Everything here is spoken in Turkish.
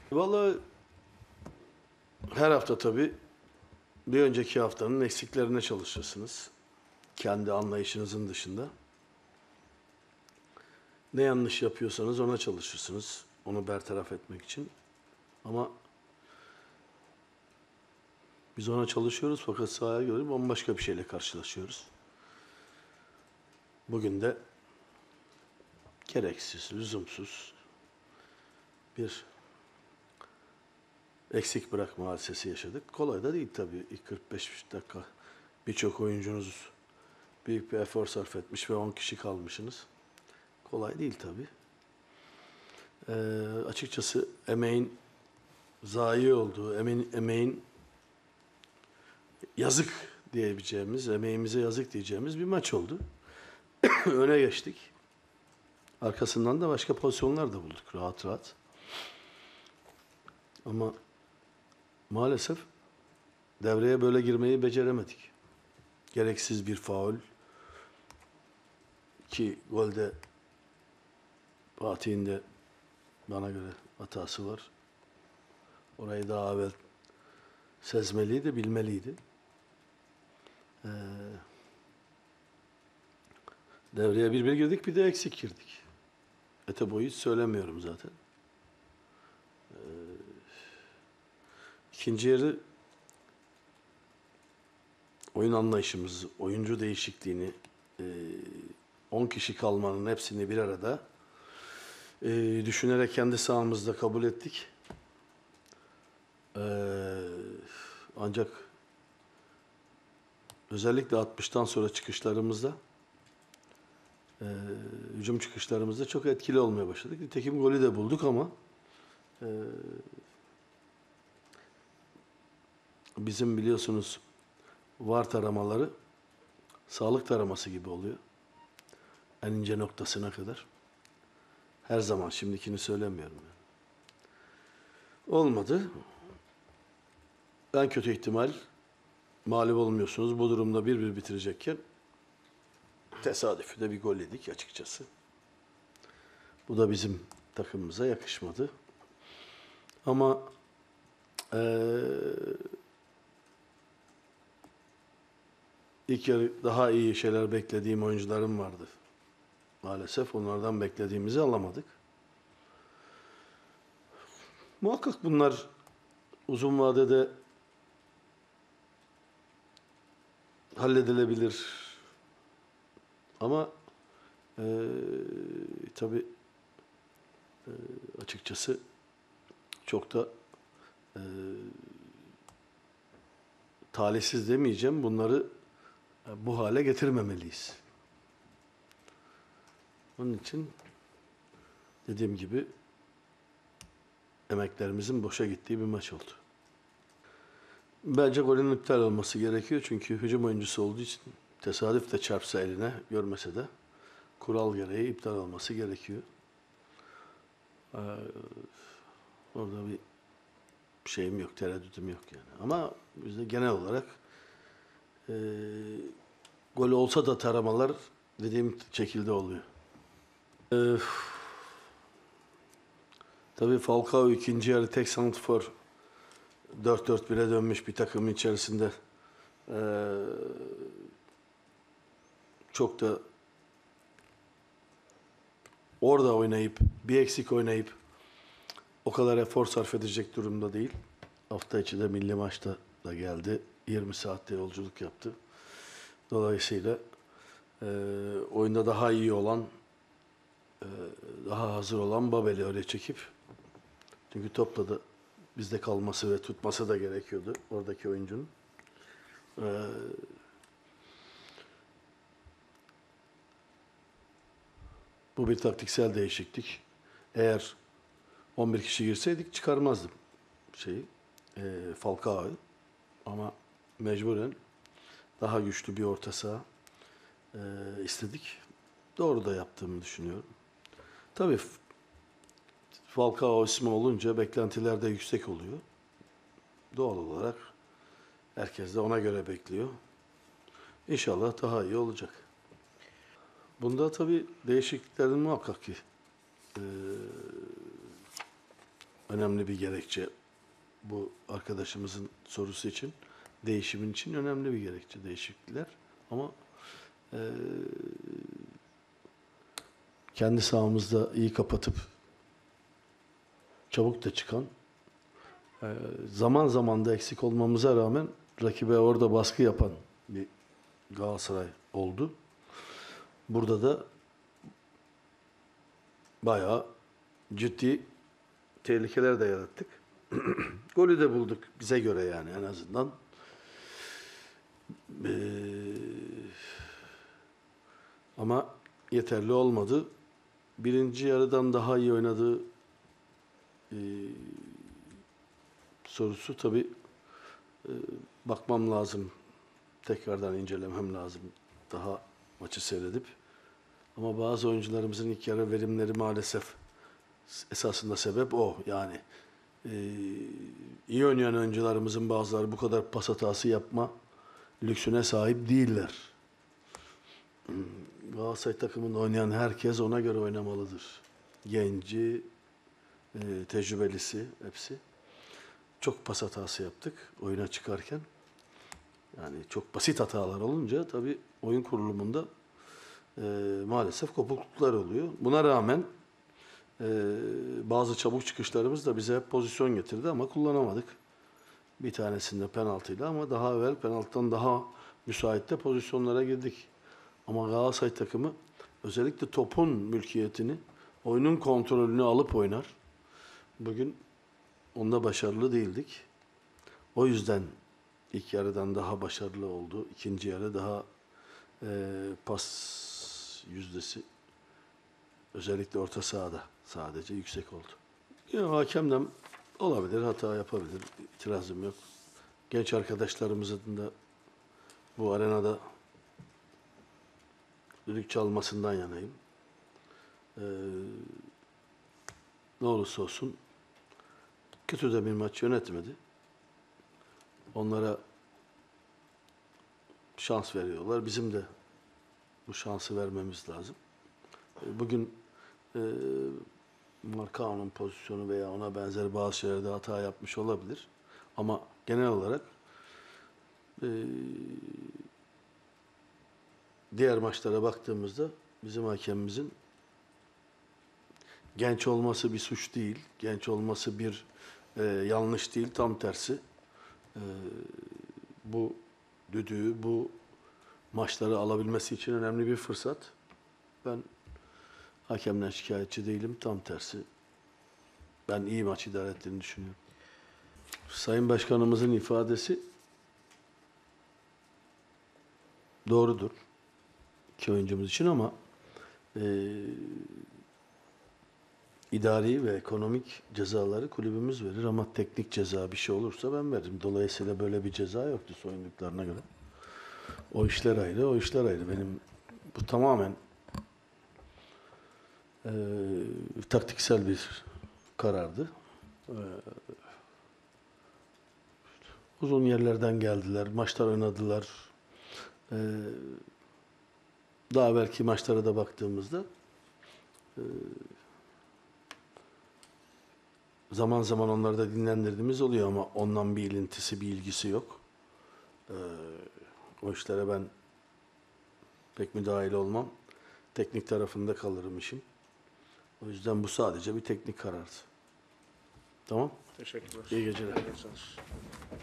Vallahi her hafta tabii bir önceki haftanın eksiklerine çalışırsınız. Kendi anlayışınızın dışında. Ne yanlış yapıyorsanız ona çalışırsınız. Onu bertaraf etmek için. Ama biz ona çalışıyoruz fakat sahaya göre bambaşka bir şeyle karşılaşıyoruz. Bugün de gereksiz, lüzumsuz bir eksik bırakma hadisesi yaşadık. Kolay da değil tabii. İlk 45 dakika birçok oyuncunuz büyük bir efor sarf etmiş ve 10 kişi kalmışsınız. Kolay değil tabii. Açıkçası emeğin zayi olduğu, emeğin yazık diyebileceğimiz, emeğimize yazık diyeceğimiz bir maç oldu. Öne geçtik. Arkasından da başka pozisyonlar da bulduk rahat rahat. Ama maalesef devreye böyle girmeyi beceremedik. Gereksiz bir faul ki golde Fatih'in de bana göre hatası var. Orayı daha evvel sezmeliydi, bilmeliydi. Devreye bir girdik, bir de eksik girdik. Öte boyu hiç söylemiyorum zaten. İkinci yarı oyun anlayışımızı, oyuncu değişikliğini, 10 kişi kalmanın hepsini bir arada düşünerek kendi sahamızda kabul ettik. Ancak özellikle 60'tan sonra çıkışlarımızda, hücum çıkışlarımızda çok etkili olmaya başladık. Nitekim golü de bulduk ama bizim biliyorsunuz VAR taramaları sağlık taraması gibi oluyor. En ince noktasına kadar. Her zaman, şimdikini söylemiyorum. Yani. Olmadı. En kötü ihtimal mağlup olmuyorsunuz. Bu durumda 1-1 bitirecekken tesadüfi de bir gol yedik açıkçası. Bu da bizim takımımıza yakışmadı. Ama ilk yarı daha iyi şeyler beklediğim oyuncularım vardı. Maalesef onlardan beklediğimizi alamadık. Muhakkak bunlar uzun vadede halledilebilir. Ama tabii açıkçası çok da talihsiz demeyeceğim. Bunları bu hale getirmemeliyiz. Onun için dediğim gibi emeklerimizin boşa gittiği bir maç oldu. Bence golün iptal olması gerekiyor çünkü hücum oyuncusu olduğu için tesadüf de çarpsa eline görmese de kural gereği iptal olması gerekiyor. Orada bir şeyim yok, tereddütüm yok yani. Ama bizde genel olarak gol olsa da taramalar dediğim şekilde oluyor. Tabii Falcao ikinci yarı tek santrfor 4-4-1'e dönmüş bir takımın içerisinde çok da orada oynayıp, bir eksik oynayıp o kadar efor sarf edecek durumda değil. Hafta içi de milli maçta da geldi. 20 saatte yolculuk yaptı. Dolayısıyla oyunda daha iyi olan, daha hazır olan Babel'i öyle çekip çünkü topla da bizde kalması ve tutması da gerekiyordu oradaki oyuncunun. Bu bir taktiksel değişiklik. Eğer 11 kişi girseydik çıkarmazdım Falcao'yu. Ama mecburen daha güçlü bir orta saha istedik. Doğru da yaptığımı düşünüyorum. Tabii Falcao ismi olunca beklentiler de yüksek oluyor. Doğal olarak herkes de ona göre bekliyor. İnşallah daha iyi olacak. Bunda tabii değişikliklerin muhakkak ki önemli bir gerekçe. Bu arkadaşımızın sorusu için, değişimin için önemli bir gerekçe değişiklikler. Ama kendi sahamızda iyi kapatıp çabuk da çıkan, zaman zaman da eksik olmamıza rağmen rakibe orada baskı yapan bir Galatasaray oldu. Burada da bayağı ciddi tehlikeler de yarattık. Golü de bulduk bize göre yani en azından. Ama yeterli olmadı. Birinci yarıdan daha iyi oynadığı sorusu tabii bakmam lazım. Tekrardan incelemem lazım. Daha maçı seyredip. Ama bazı oyuncularımızın ilk yarı verimleri maalesef esasında sebep o. Yani iyi oynayan oyuncularımızın bazıları bu kadar pas hatası yapma lüksüne sahip değiller. Galatasaray takımında oynayan herkes ona göre oynamalıdır. Genci, tecrübelisi hepsi. Çok pas hatası yaptık oyuna çıkarken. Yani çok basit hatalar olunca tabii oyun kurulumunda maalesef kopukluklar oluyor. Buna rağmen bazı çabuk çıkışlarımız da bize hep pozisyon getirdi ama kullanamadık. Bir tanesinde penaltıyla ama daha evvel penaltıdan daha müsaitte pozisyonlara girdik. Ama Galatasaray takımı özellikle topun mülkiyetini, oyunun kontrolünü alıp oynar. Bugün onda başarılı değildik. O yüzden ilk yarıdan daha başarılı oldu. İkinci yarı daha pas yüzdesi özellikle orta sahada sadece yüksek oldu. Yani hakemden olabilir, hata yapabilir. İtirazım yok. Genç arkadaşlarımızın da bu arenada düdük çalmasından yanayım. Ne olursa olsun kötü de bir maç yönetmedi. Onlara şans veriyorlar. Bizim de bu şansı vermemiz lazım. Bugün Marcao'nun pozisyonu veya ona benzer bazı şeylerde hata yapmış olabilir. Ama genel olarak diğer maçlara baktığımızda bizim hakemimizin genç olması bir suç değil, genç olması bir yanlış değil, tam tersi. Bu düdüğü, bu maçları alabilmesi için önemli bir fırsat. Ben hakemden şikayetçi değilim, tam tersi. Ben iyi maç idare ettiğini düşünüyorum. Sayın Başkanımızın ifadesi doğrudur iki oyuncumuz için ama idari ve ekonomik cezaları kulübümüz verir ama teknik ceza bir şey olursa ben veririm. Dolayısıyla böyle bir ceza yoktu soyunduklarına göre. O işler ayrı, o işler ayrı. Benim bu tamamen taktiksel bir karardı. Uzun yerlerden geldiler, maçlar oynadılar. Daha belki maçlara da baktığımızda zaman zaman onları da dinlendirdiğimiz oluyor ama ondan bir ilintisi, bir ilgisi yok. O işlere ben pek müdahil olmam. Teknik tarafında kalırım işin. O yüzden bu sadece bir teknik karardı. Tamam? Teşekkürler. İyi geceler. İyi geceler.